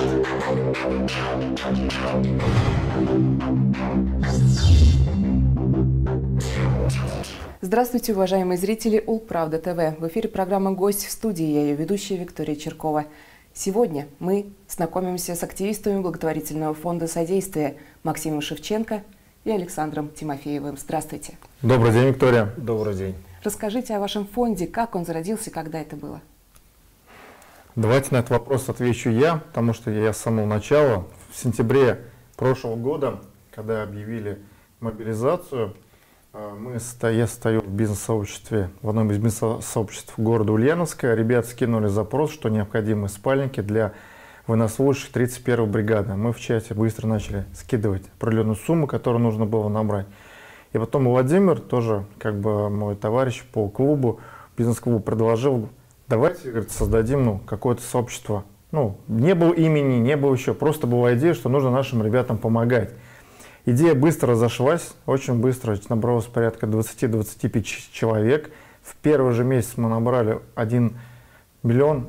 Здравствуйте, уважаемые зрители Улправда ТВ. В эфире программа «Гость», в студии я ее ведущая Виктория Черкова. Сегодня мы знакомимся с активистами благотворительного фонда «Содействие» Максимом Шевченко и Александром Тимофеевым. Здравствуйте. Добрый день, Виктория. Добрый день. Расскажите о вашем фонде, как он зародился, когда это было? Давайте на этот вопрос отвечу я, потому что я с самого начала, в сентябре прошлого года, когда объявили мобилизацию, я стою в бизнес-сообществе, в одном из бизнес-сообществ города Ульяновска. Ребята скинули запрос, что необходимы спальники для военнослужащих 31-й бригады. Мы в чате быстро начали скидывать определенную сумму, которую нужно было набрать. И потом Владимир, тоже как бы мой товарищ по клубу, бизнес-клубу, предложил: давайте, говорит, создадим какое-то сообщество. Не было имени, не было еще, просто была идея, что нужно нашим ребятам помогать. Идея быстро разошлась, очень быстро, набралось порядка 20-25 человек. В первый же месяц мы набрали 1 миллион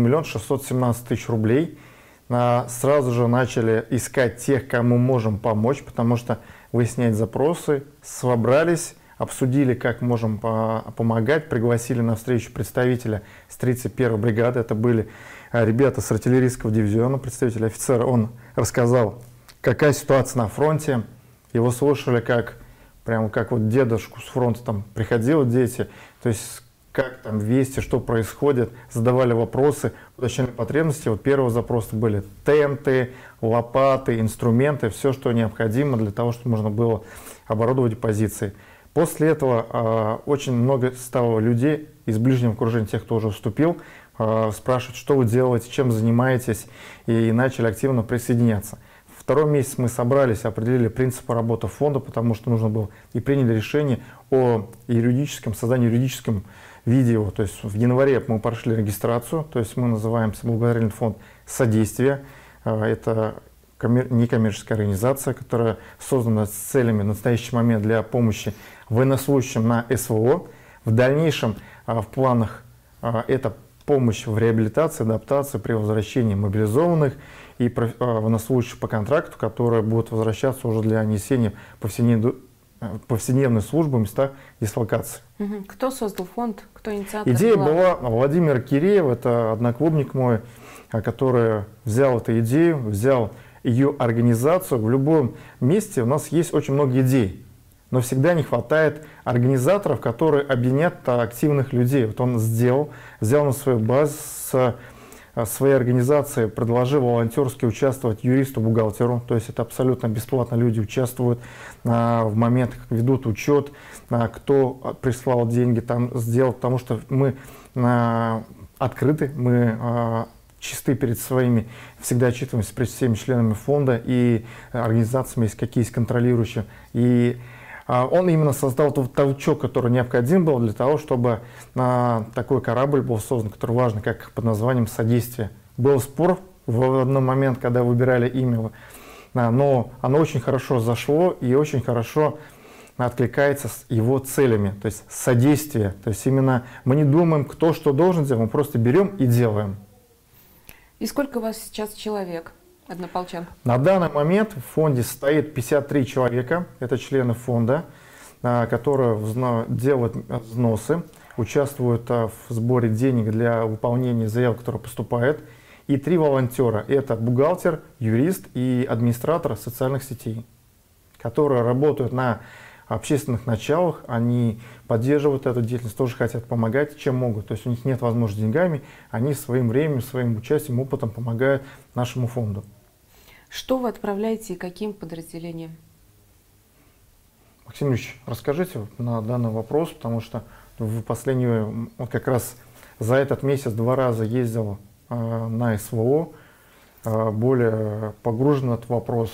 617 тысяч рублей. Сразу же начали искать тех, кому можем помочь, потому что выяснять запросы, собрались, обсудили, как можем помогать, пригласили на встречу представителя с 31-й бригады. Это были ребята с артиллерийского дивизиона, представитель офицера. Он рассказал, какая ситуация на фронте. Его слушали прямо как вот дедушку с фронта, там приходили дети, то есть как там вести, что происходит, задавали вопросы, уточняли потребности. Вот первые запросы были тенты, лопаты, инструменты, все, что необходимо для того, чтобы можно было оборудовать позиции. После этого очень много стало людей из ближнего окружения, тех, кто уже вступил, спрашивать, что вы делаете, чем занимаетесь, и начали активно присоединяться. Второй месяц мы собрались, определили принципы работы фонда, потому что нужно было, и приняли решение о создании юридическом виде его. То есть в январе мы прошли регистрацию, то есть мы называемся благотворительный фонд «Содействие». Это некоммерческая организация, которая создана с целями в настоящий момент для помощи военнослужащим на СВО. В дальнейшем в планах это помощь в реабилитации, адаптации при возвращении мобилизованных и военнослужащих по контракту, которые будут возвращаться уже для несения повседневной службы в местах дислокации. Кто создал фонд? Кто инициатор? Идея была Владимир Киреев, это одноклубник мой, который взял эту идею, взял ее организацию. В любом месте у нас есть очень много идей, но всегда не хватает организаторов, которые объединят активных людей. Вот он взял на свою базу с своей организации, предложил волонтерски участвовать юристу-бухгалтеру, то есть это абсолютно бесплатно, люди участвуют в момент, как ведут учет, кто прислал деньги, там сделал, потому что мы открыты, мы чисты перед своими, всегда отчитываемся перед всеми членами фонда и организациями, какие есть контролирующие. И он именно создал тот толчок, который необходим был для того, чтобы такой корабль был создан, который важный, как под названием «Содействие». Был спор в один момент, когда выбирали имя, но оно очень хорошо зашло и очень хорошо откликается с его целями, то есть содействие. То есть именно мы не думаем, кто что должен делать, мы просто берем и делаем. И сколько у вас сейчас человек? Однополчан. На данный момент в фонде стоит 53 человека, это члены фонда, которые делают взносы, участвуют в сборе денег для выполнения заявок, которые поступают, и 3 волонтера, это бухгалтер, юрист и администратор социальных сетей, которые работают на общественных началах, они поддерживают эту деятельность, тоже хотят помогать, чем могут. То есть у них нет возможности деньгами, они своим временем, своим участием, опытом помогают нашему фонду. Что вы отправляете и каким подразделениям? Максим Ильич, расскажите на данный вопрос, потому что в последнюю, как раз за этот месяц 2 раза ездил на СВО, более погружен в этот вопрос.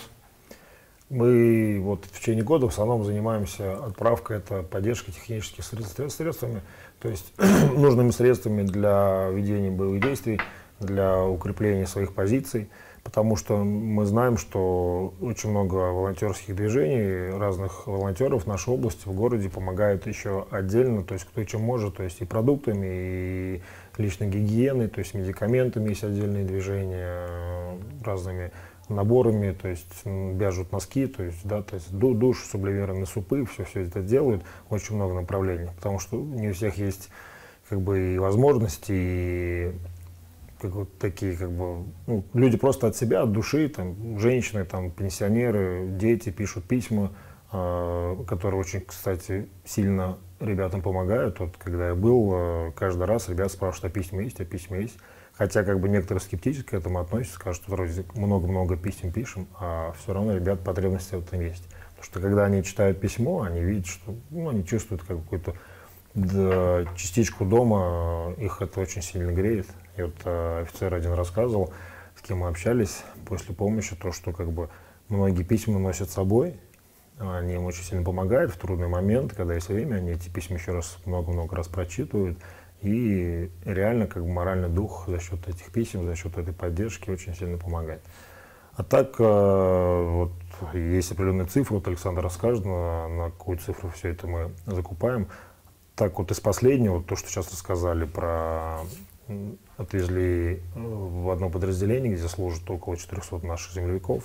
Мы вот в течение года в основном занимаемся отправкой, это поддержкой технических средствами, то есть нужными средствами для ведения боевых действий, для укрепления своих позиций. потому что мы знаем, что очень много волонтерских движений, разных волонтеров в нашей области, в городе помогают еще отдельно, то есть кто чем может, то есть и продуктами, и личной гигиеной, то есть медикаментами есть отдельные движения, разными наборами, то есть вяжут носки, то есть, да, то есть душ, сублимированные супы, все это делают, очень много направлений, потому что не у всех есть как бы и возможности, и как вот такие как бы ну, люди просто от себя, от души, там женщины, там пенсионеры, дети пишут письма, которые очень, кстати, сильно ребятам помогают. Вот когда я был, каждый раз ребят спрашивают, а письма есть, а письма есть. Хотя как бы некоторые скептически к этому относятся, скажут, что вроде много-много писем пишем, а все равно ребят потребности в этом есть. Потому что когда они читают письмо, они видят, что ну, они чувствуют как какую-то частичку дома, их это очень сильно греет. И вот офицер один рассказывал, с кем мы общались после помощи, то, что как бы многие письма носят с собой, они им очень сильно помогают в трудный момент, когда есть время, они эти письма еще раз много-много раз прочитывают. И реально как бы моральный дух за счет этих писем, за счет этой поддержки очень сильно помогает. А так вот есть определенные цифры, вот Александр расскажет, на какую цифру все это мы закупаем. Так вот из последнего, то, что сейчас рассказали про отвезли в одно подразделение, где служат около 400 наших земляков.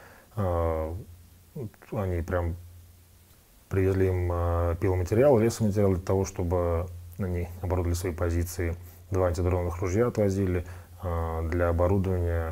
Они прям привезли им пиломатериал, лесоматериал для того, чтобы они оборудовали свои позиции. 2 антидроновых ружья отвозили, для оборудования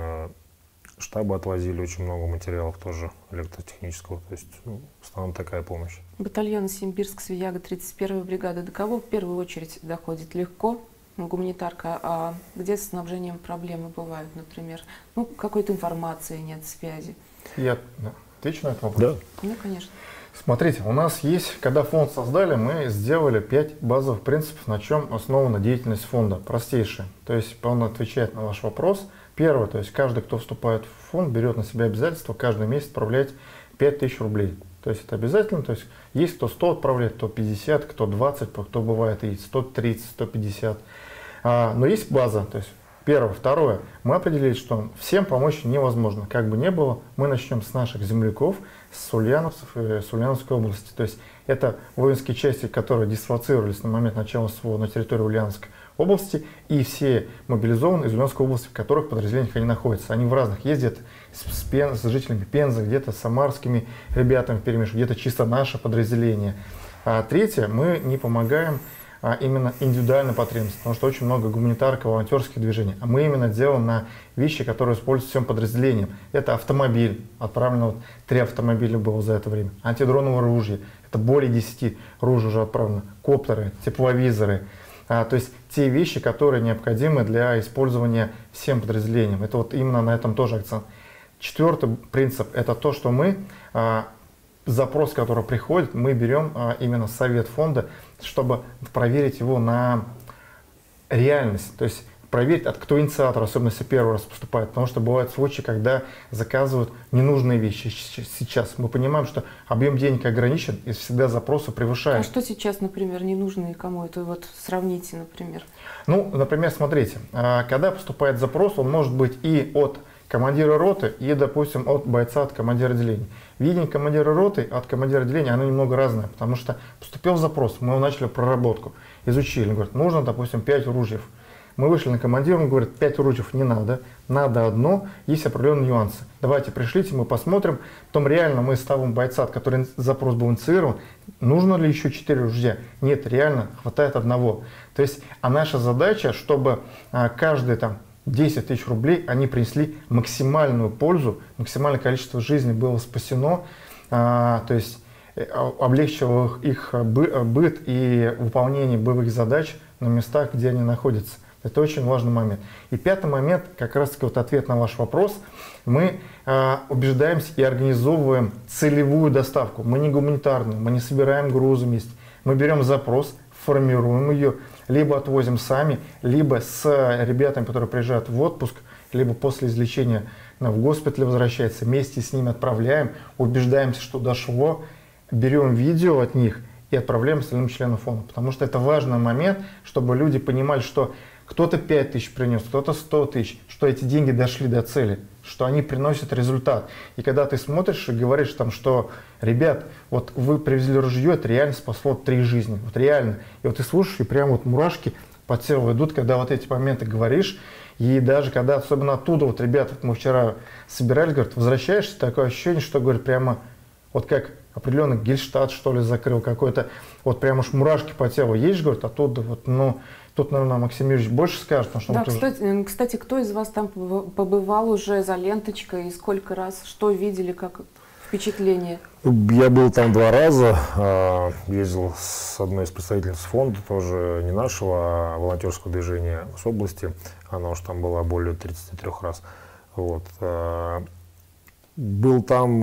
штаба отвозили очень много материалов тоже электротехнического. То есть ну, в основном такая помощь. Батальон Симбирск, Свияга, 31-я бригада. До кого в первую очередь доходит легко? Гуманитарка, а где с снабжением проблемы бывают, например? Ну, какой-то информации нет, связи. Я отвечу на этот вопрос? Да. Ну, конечно. Смотрите, у нас есть, когда фонд создали, мы сделали 5 базовых принципов, на чем основана деятельность фонда. Простейшие. То есть он отвечает на ваш вопрос. Первое, то есть каждый, кто вступает в фонд, берет на себя обязательство каждый месяц отправлять 5000 рублей. То есть это обязательно, то есть есть кто 100 отправляет, кто 50, кто 20, кто бывает и 130, 150. Но есть база, то есть первое. Второе, мы определили, что всем помочь невозможно. Как бы ни было, мы начнем с наших земляков, с ульяновцев и с Ульяновской области. То есть это воинские части, которые дислоцировались на момент начала СВО на территории Ульяновской области, и все мобилизованы из Ульяновской области, в которых подразделениях они находятся. Они в разных ездят с жителями Пензы, где-то с самарскими ребятами перемешивают, где-то чисто наше подразделение. А третье, мы не помогаем именно индивидуальной потребности, потому что очень много гуманитарных, волонтерских движений. А мы именно делаем на вещи, которые используются всем подразделением. Это автомобиль, отправлено вот 3 автомобиля было за это время. Антидроновое оружие, это более 10 ружей уже отправлено. Коптеры, тепловизоры. То есть те вещи, которые необходимы для использования всем подразделением. Это вот именно на этом тоже акцент. 4-й принцип – это то, что мы запрос, который приходит, мы берем именно совет фонда, чтобы проверить его на реальность. То есть проверить, кто инициатор, особенно если первый раз поступает. Потому что бывают случаи, когда заказывают ненужные вещи. Сейчас мы понимаем, что объем денег ограничен, и всегда запросы превышают. А что сейчас, например, ненужные кому? Это вот сравните, например. Ну, например, смотрите, когда поступает запрос, он может быть и от командира роты, и, допустим, от бойца, от командира отделения. Видение командира роты от командира отделения, оно немного разное, потому что поступил запрос, мы начали проработку, изучили, он говорит, нужно, допустим, 5 ружьев. Мы вышли на командира, он говорит, 5 ружьев не надо, надо одно, есть определенные нюансы. Давайте пришлите, мы посмотрим, потом реально мы ставим бойца, от которого запрос был инициирован, нужно ли еще 4 ружья? Нет, реально хватает одного. То есть, а наша задача, чтобы каждый там 10 тысяч рублей, они принесли максимальную пользу, максимальное количество жизней было спасено, то есть облегчило их быт и выполнение боевых задач на местах, где они находятся. Это очень важный момент. И 5-й момент, как раз таки вот ответ на ваш вопрос, мы убеждаемся и организовываем целевую доставку. Мы не гуманитарную, мы не собираем грузы вместе, мы берем запрос, формируем ее, либо отвозим сами, либо с ребятами, которые приезжают в отпуск, либо после излечения в госпитале возвращается, вместе с ними отправляем, убеждаемся, что дошло, берем видео от них и отправляем остальным членам фонда. Потому что это важный момент, чтобы люди понимали, что кто-то 5 тысяч принес, кто-то 100 тысяч, что эти деньги дошли до цели, что они приносят результат. И когда ты смотришь и говоришь там, что, ребят, вот вы привезли ружье, это реально спасло 3 жизни, вот реально. И вот ты слушаешь, и прям вот мурашки по телу идут, когда вот эти моменты говоришь. И даже когда, особенно оттуда, вот ребята, мы вчера собирались, говорят, возвращаешься, такое ощущение, что, говорят, прямо вот как определенный Гельштадт, что ли, закрыл какой-то, вот прямо уж мурашки по телу есть, говорят, оттуда вот, ну, тут, наверное, Максим Юрьевич больше скажет. Потому что да, кстати, кто из вас там побывал уже за ленточкой, и сколько раз, что видели, как впечатление? Я был там 2 раза, ездил с одной из представительниц фонда, тоже не нашего, а волонтерского движения с области, она уж там была более 33 раз. Вот. Был там,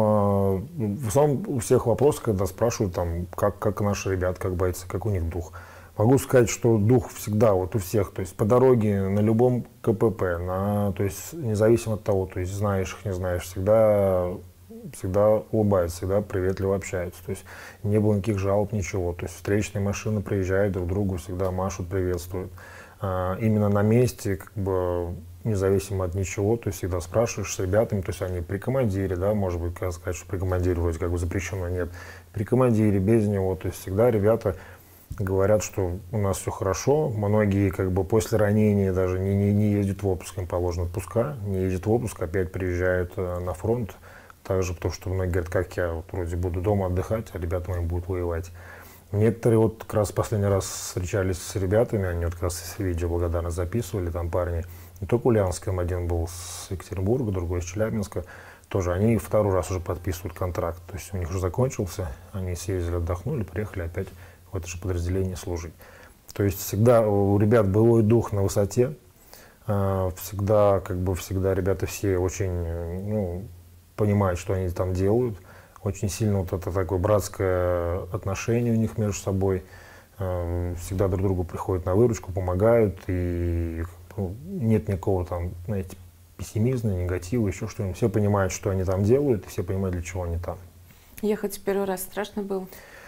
в основном у всех вопросы, когда спрашивают, там, как наши ребята, как бойцы, как у них дух. Могу сказать, что дух всегда вот у всех, то есть по дороге, на любом КПП, то есть независимо от того, то есть знаешь их, не знаешь, всегда улыбаются, всегда приветливо общаются. То есть не было никаких жалоб, ничего. То есть встречные машины приезжают друг к другу, всегда машут, приветствуют. Именно на месте, как бы, независимо от ничего, то есть всегда спрашиваешь с ребятами, то есть они при командире, да, может быть, сказать, что при командире вроде как бы запрещено, нет. При командире, без него, то есть всегда ребята говорят, что у нас все хорошо. Многие как бы после ранения даже не ездят в отпуск, им положено отпуска, не ездят в отпуск, опять приезжают на фронт. Также потому, что многие говорят, как я вот вроде буду дома отдыхать, а ребята мои будут воевать. Некоторые вот как раз последний раз встречались с ребятами, они вот как раз видео благодарно записывали, там парни, не только Ульяновском, один был с Екатеринбурга, другой из Челябинска, тоже они 2-й раз уже подписывают контракт, то есть у них уже закончился, они съездили, отдохнули, приехали опять в это же подразделение служить. То есть всегда у ребят боевой дух на высоте, всегда, как бы всегда ребята все очень, ну, понимают, что они там делают. Очень сильно вот это такое братское отношение у них между собой. Всегда друг другу приходят на выручку, помогают. И нет никакого там, знаете, пессимизма, негатива, еще что-нибудь. Все понимают, что они там делают, и все понимают, для чего они там. Ехать в первый раз страшно было?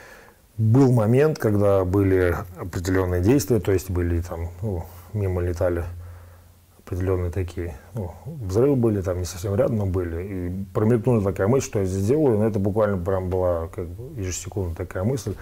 Был момент, когда были определенные действия, то есть были там, мимо летали определенные такие, взрывы были, там не совсем рядом, но были. И промелькнула такая мысль, что я здесь делаю, но это буквально прям была как бы ежесекундная такая мысль.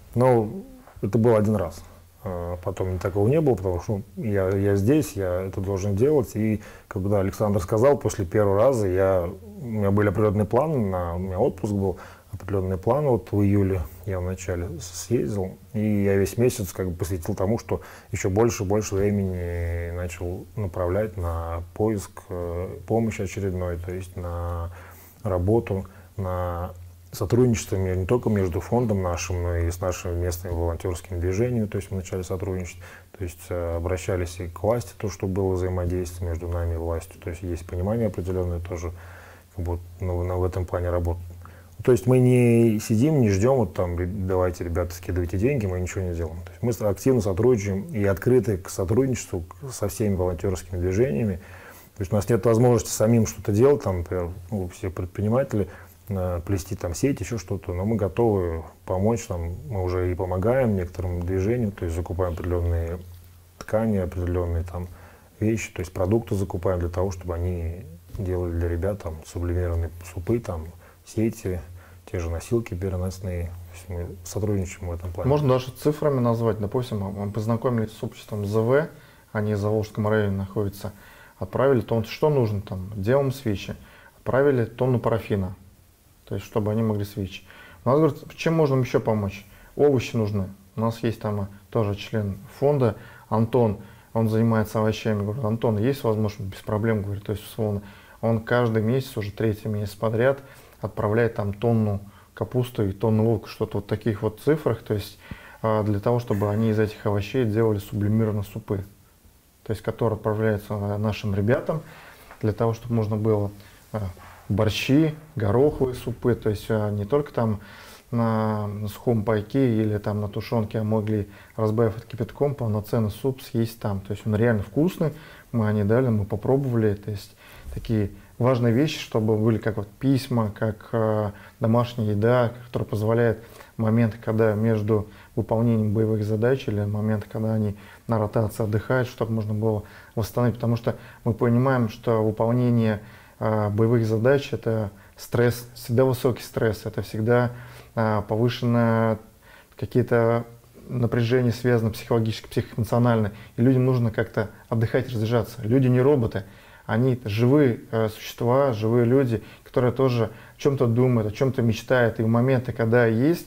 Но это был 1 раз. Потом такого не было, потому что я здесь, я это должен делать. И когда Александр сказал, после 1-го раза у меня были определенные планы, у меня отпуск был, определенные планы. Вот в июле я вначале съездил, и я весь месяц как бы посвятил тому, что еще больше и больше времени начал направлять на поиск помощи очередной, то есть на работу, на сотрудничество не только между фондом нашим, но и с нашими местными волонтерскими движениями, то есть мы начали сотрудничать, то есть обращались и к власти, то, что было взаимодействие между нами и властью, то есть есть понимание определенное тоже, как бы, в этом плане работы. То есть мы не сидим, не ждем, вот там, давайте, ребята, скидывайте деньги, мы ничего не делаем. То есть мы активно сотрудничаем и открыты к сотрудничеству со всеми волонтерскими движениями. То есть у нас нет возможности самим что-то делать, там, например, все предприниматели, плести там сеть, еще что-то, но мы готовы помочь, там, мы уже и помогаем некоторым движениям, то есть закупаем определенные ткани, определенные там вещи, то есть продукты закупаем для того, чтобы они делали для ребят там сублимированные супы, там, сети, те же носилки переносные. Мы сотрудничаем в этом плане. Можно даже цифрами назвать. Допустим, мы познакомились с обществом ЗВ, они в Заволжском районе находятся. Отправили тонну, что нужно там, делаем свечи. Отправили тонну парафина, то есть чтобы они могли свечи. У нас говорят, чем можем еще помочь? Овощи нужны. У нас есть там тоже член фонда Антон, он занимается овощами. Говорит, Антон, есть возможность? Без проблем, говорит, то есть условно. Он каждый месяц, уже 3-й месяц подряд, отправляет там тонну капусты и тонну лука, что-то вот таких вот цифрах, то есть для того, чтобы они из этих овощей делали сублимированные супы, то есть которые отправляются нашим ребятам, для того, чтобы можно было борщи, гороховые супы, то есть не только там на сухом пайке или там на тушенке, а могли, разбавив это кипятком, полноценный суп съесть там, то есть он реально вкусный, мы они дали, мы попробовали, то есть такие важные вещи, чтобы были как вот письма, как домашняя еда, которая позволяет моменты, когда между выполнением боевых задач или моменты, когда они на ротации отдыхают, чтобы можно было восстановить. Потому что мы понимаем, что выполнение боевых задач – это стресс, всегда высокий стресс, это всегда повышенное какие-то напряжения, связанные психологически, психоэмоционально. И людям нужно как-то отдыхать, разряжаться. Люди не роботы, они живые существа, живые люди, которые тоже о чем-то думают, о чем-то мечтают. И в моменты, когда есть,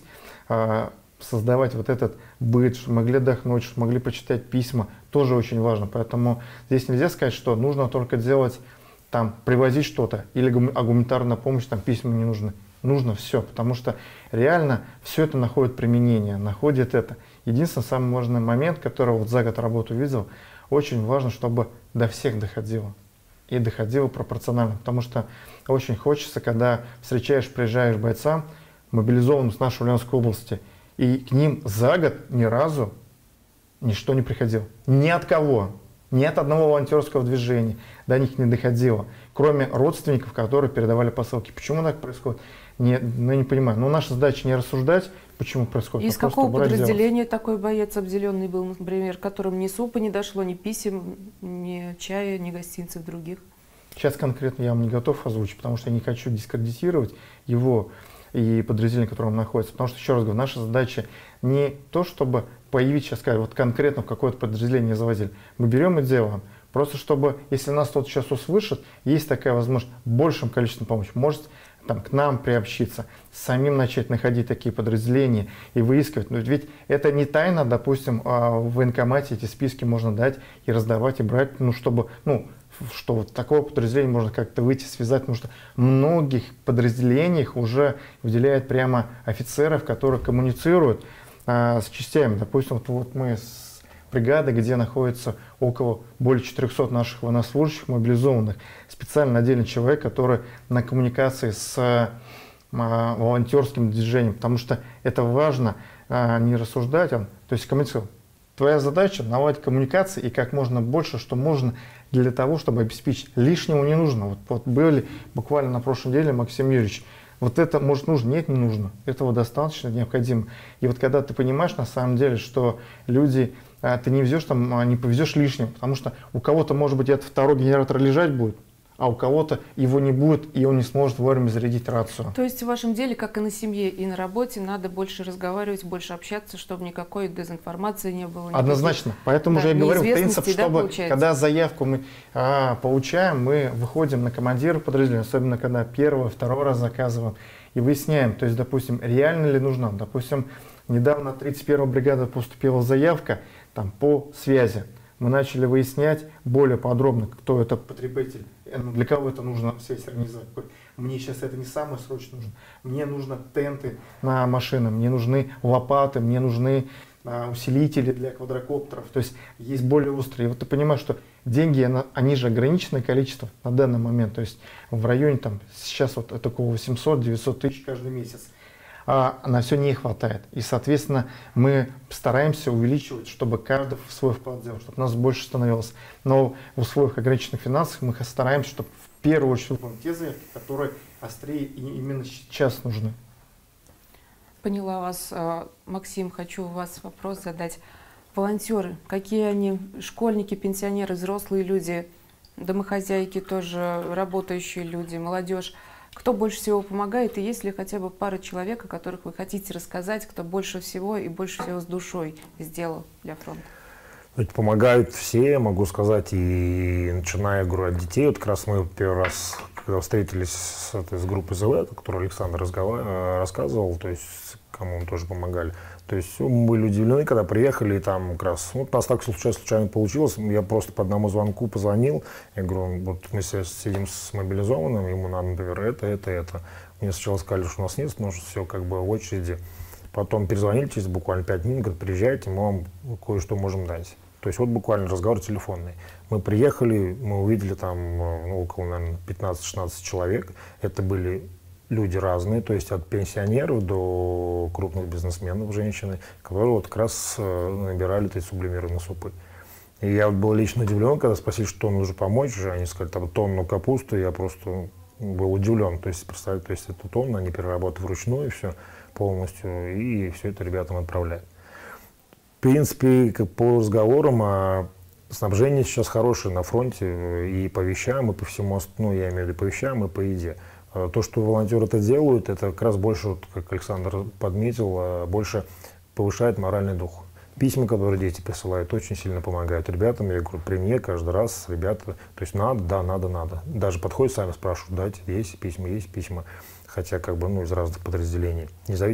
создавать вот этот быт, чтобы могли отдохнуть, чтобы могли почитать письма, тоже очень важно. Поэтому здесь нельзя сказать, что нужно только делать, там, привозить что-то, или гуманитарная помощь, там, письма не нужны. Нужно все, потому что реально все это находит применение, находит это. Единственный самый важный момент, который вот за год работы увидел, очень важно, чтобы до всех доходило. И доходило пропорционально, потому что очень хочется, когда встречаешь, приезжаешь бойцам, мобилизованным с нашей Ульяновской области, и к ним за год ни разу ничто не приходило. Ни от кого, ни от одного волонтерского движения до них не доходило, кроме родственников, которые передавали посылки. Почему так происходит? Не понимаю. Но наша задача не рассуждать, почему происходит. Из какого подразделения такой боец обделенный был, например, которым ни супа не дошло, ни писем, ни чая, ни гостинцев других? Сейчас конкретно я вам не готов озвучить, потому что я не хочу дискредитировать его и подразделение, в котором он находится. Потому что, еще раз говорю, наша задача не то, чтобы появить, сейчас сказать, вот конкретно в какое-то подразделение завозили. Мы берем и делаем. Просто чтобы, если нас кто-то сейчас услышит, есть такая возможность большим количеством помощи. Может там, к нам приобщиться, самим начать находить такие подразделения и выискивать. Но ведь это не тайна, допустим, в военкомате эти списки можно дать и раздавать, и брать, ну, чтобы, ну, что вот такого подразделения можно как-то выйти, связать, потому что в многих подразделениях уже выделяют прямо офицеров, которые коммуницируют с частями. Допустим, вот мы с бригадой, где находится более 400 наших военнослужащих мобилизованных, специально отдельный человек, который на коммуникации с волонтерским движением, потому что это важно не рассуждать, то есть коммуницировать. Твоя задача наладить коммуникации и как можно больше, что можно для того, чтобы обеспечить. Лишнего не нужно. Вот были буквально на прошлой неделе Максим Юрьевич. Вот это может нужно? Нет, не нужно. Этого достаточно, необходимо. И вот когда ты понимаешь на самом деле, что люди, ты не везешь там, не повезешь лишнего, потому что у кого-то, может быть, этот второй генератор лежать будет, а у кого-то его не будет, и он не сможет вовремя зарядить рацию. То есть в вашем деле, как и на семье, и на работе, надо больше разговаривать, больше общаться, чтобы никакой дезинформации не было. Однозначно. Поэтому же я говорю, принцип, чтобы когда заявку мы получаем, мы выходим на командира подразделения, особенно когда первый, второй раз заказываем, и выясняем, то есть, допустим, реально ли нужна. Допустим, недавно 31-я бригада поступила заявка там, по связи. Мы начали выяснять более подробно, кто это потребитель, для кого это нужно связь организовать. Мне сейчас это не самое срочное нужно. Мне нужны тенты на машины, мне нужны лопаты, мне нужны усилители для квадрокоптеров. То есть есть более острые. И вот ты понимаешь, что деньги, они же ограниченное количество на данный момент. То есть в районе там сейчас вот такого 800-900 тысяч каждый месяц. А на все не хватает. И, соответственно, мы стараемся увеличивать, чтобы каждый свой вклад делал, чтобы нас больше становилось. Но в условиях ограниченных финансов мы стараемся, чтобы в первую очередь выполнить те заявки, которые острее и именно сейчас нужны. Поняла вас. Максим, хочу у вас вопрос задать. Волонтеры, какие они? Школьники, пенсионеры, взрослые люди, домохозяйки тоже, работающие люди, молодежь. Кто больше всего помогает, и есть ли хотя бы пара человек, о которых вы хотите рассказать, кто больше всего и больше всего с душой сделал для фронта? Ведь помогают все, могу сказать, и начиная, говорю, от детей. Вот как раз мы первый раз, когда встретились с группой ЗВ, о которой Александр рассказывал, то есть кому мы тоже помогали. То есть мы были удивлены, когда приехали, и там как раз, вот у нас так случайно получилось, я просто по одному звонку позвонил, я говорю, вот мы сейчас сидим с мобилизованным, ему надо, например, это. Мне сначала сказали, что у нас нет, но все как бы в очереди. Потом перезвонили через буквально 5 минут, говорят, приезжайте, мы вам кое-что можем дать. То есть вот буквально разговор телефонный. Мы приехали, мы увидели там около, наверное, 15-16 человек, это были люди разные, то есть от пенсионеров до крупных бизнесменов, женщины, которые вот как раз набирали эти сублимированные супы. И я вот был лично удивлен, когда спросили, что нужно помочь, они сказали, там, тонну капусты, я просто был удивлен. То есть, представляете, то есть эту тонну они переработают вручную, все полностью, и все это ребятам отправляют. В принципе, по разговорам, снабжение сейчас хорошее на фронте и по вещам, и по всему, ну, я имею в виду по вещам, и по еде. То, что волонтеры это делают, это как раз больше, вот, как Александр подметил, больше повышает моральный дух. Письма, которые дети присылают, очень сильно помогают ребятам. Я говорю, при мне каждый раз ребята, то есть надо, да, надо. Даже подходят, сами спрашивают, дайте, есть письма. Хотя как бы, ну, из разных подразделений.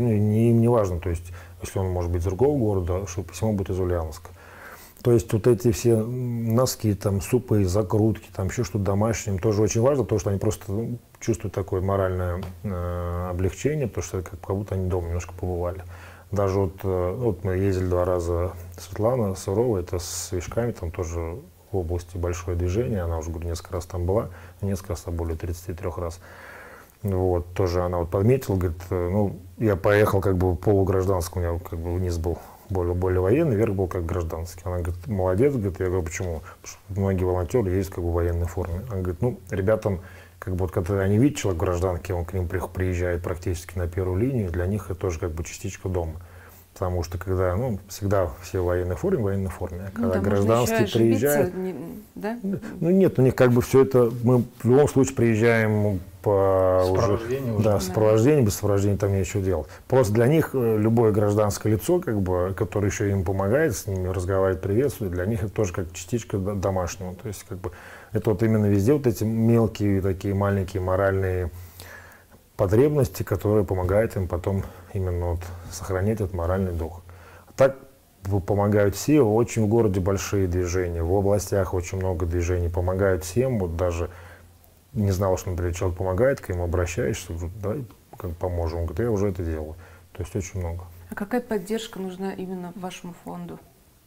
Не важно, то есть, если он может быть из другого города, что письмо будет из Ульяновска. То есть вот эти все носки, там, супы, закрутки, там еще что-то домашнее, им тоже очень важно, потому что они просто чувствуют такое моральное облегчение, потому что как будто они дома немножко побывали. Даже вот мы ездили 2 раза, Светлана Сурова, это с Вишками, там тоже в области большое движение, она уже, говорю, несколько раз там была, несколько раз, более 33 раз. Вот, тоже она вот подметила, говорит, ну, я поехал как бы полугражданским, у меня как бы вниз был более военный, вверх был как гражданский. Она говорит, молодец, говорит, я говорю, почему? Потому что многие волонтеры есть как бы в военной форме. Она говорит, ну, ребятам, как бы вот когда они видят человека в гражданке, он к ним приезжает практически на первую линию, для них это тоже как бы частичка дома. Потому что когда, ну, всегда все в военной форме, а когда да, гражданский приезжает, да? Ну нет, у них как бы все это, мы в любом случае приезжаем по сопровождению да, сопровождение, без сопровождения там нечего делать. Просто для них любое гражданское лицо, как бы, которое еще им помогает, с ними разговаривает, приветствует, для них это тоже как частичка домашнего. То есть как бы это вот именно везде вот эти мелкие такие маленькие моральные потребности, которые помогают им потом именно вот сохранять этот моральный дух. Так помогают все, очень в городе большие движения, в областях очень много движений, помогают всем, вот даже не знал, что, например, человек помогает, к нему обращаешься, давай как поможем, он говорит, я уже это делаю, то есть очень много. А какая поддержка нужна именно вашему фонду?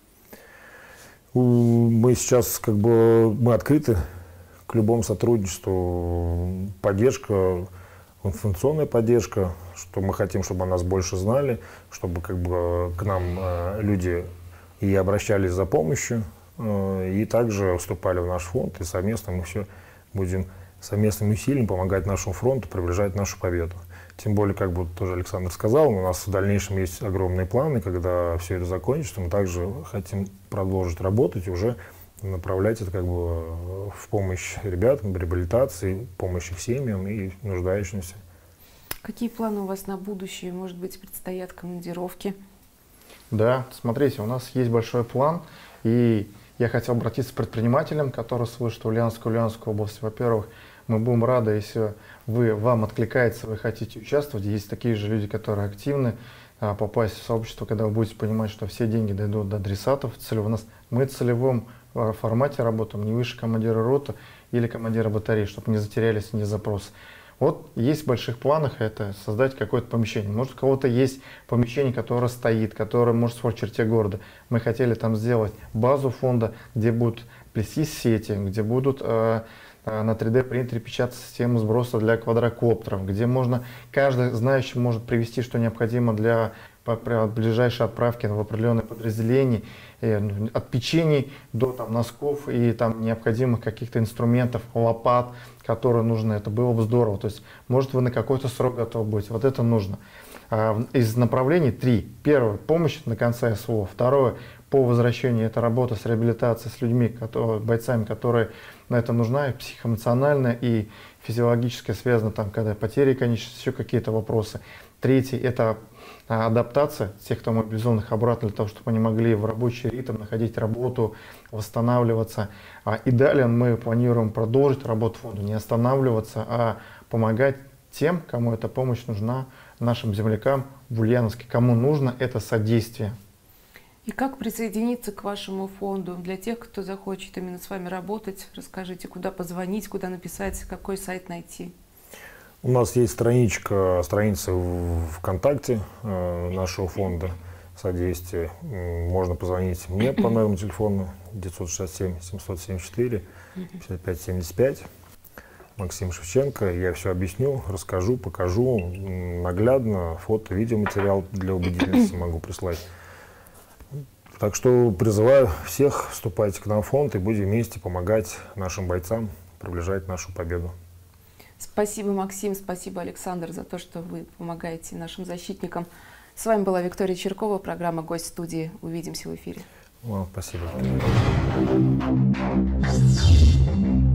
Мы сейчас как бы мы открыты к любому сотрудничеству, поддержка, информационная поддержка, что мы хотим, чтобы о нас больше знали, чтобы как бы к нам люди и обращались за помощью, и также вступали в наш фонд, и совместно мы все будем совместными усилиями помогать нашему фронту приближать нашу победу. Тем более, как бы тоже Александр сказал, у нас в дальнейшем есть огромные планы, когда все это закончится, мы также хотим продолжить работать и уже направлять это как бы в помощь ребятам, реабилитации, помощь их семьям и нуждающимся. Какие планы у вас на будущее? Может быть, предстоят командировки? Да, смотрите, у нас есть большой план, и я хотел обратиться к предпринимателям, которые слышат Ульяновскую область. Во-первых, мы будем рады, если вам откликается, вы хотите участвовать. Есть такие же люди, которые активны, попасть в сообщество, когда вы будете понимать, что все деньги дойдут до адресатов. Мы в целевом формате работаем, не выше командира роты или командира батареи, чтобы не затерялись ни запросы. Вот есть в больших планах это создать какое-то помещение. Может, у кого-то есть помещение, которое стоит, которое может в черте города. Мы хотели там сделать базу фонда, где будут плестись сети, где будут на 3D принтере печататься систему сброса для квадрокоптеров, где каждый знающий может привезти, что необходимо для ближайшей отправки в определенное подразделение, от печений до носков и необходимых каких-то инструментов, лопат, которые нужны. Это было бы здорово. То есть, может, вы на какой-то срок готовы будете. Вот это нужно. Из направлений 3. Первое – помощь на конце СВО. Второе – по возвращению – это работа с реабилитацией, с людьми, бойцами, которые на это нужна, и психоэмоциональная, и физиологически связано, когда потери, конечно, еще какие-то вопросы. Третий – это адаптация тех, кто мобилизованных, обратно для того, чтобы они могли в рабочий ритм находить работу, восстанавливаться. И далее мы планируем продолжить работу фонда, не останавливаться, а помогать тем, кому эта помощь нужна, нашим землякам в Ульяновске, кому нужно это содействие. И как присоединиться к вашему фонду? Для тех, кто захочет именно с вами работать, расскажите, куда позвонить, куда написать, какой сайт найти? У нас есть страница в ВКонтакте нашего фонда содействия. Можно позвонить мне по номеру телефона 967-774-5575. Максим Шевченко. Я все объясню, расскажу, покажу наглядно, фото, видеоматериал для убедительности могу прислать. Так что призываю всех, вступайте к нам в фонд и будем вместе помогать нашим бойцам приближать нашу победу. Спасибо, Максим, спасибо, Александр, за то, что вы помогаете нашим защитникам. С вами была Виктория Чиркова, программа «Гость в студии». Увидимся в эфире. Вам спасибо.